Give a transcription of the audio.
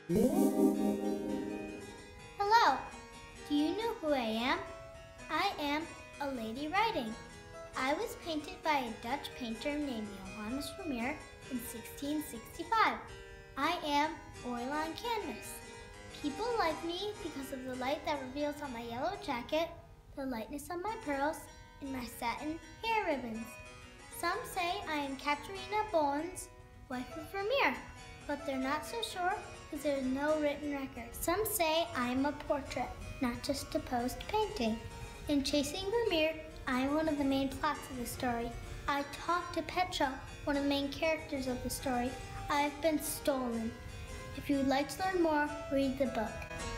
Hello! Do you know who I am? I am a lady writing. I was painted by a Dutch painter named Johannes Vermeer in 1665. I am oil on canvas. People like me because of the light that reveals on my yellow jacket, the lightness of my pearls, and my satin hair ribbons. Some say I am Katerina Bones, wife of Vermeer, but they're not so sure because there is no written record. Some say I am a portrait, not just a posed painting. In Chasing Vermeer, I am one of the main plots of the story. I talk to Petra, one of the main characters of the story. I have been stolen. If you would like to learn more, read the book.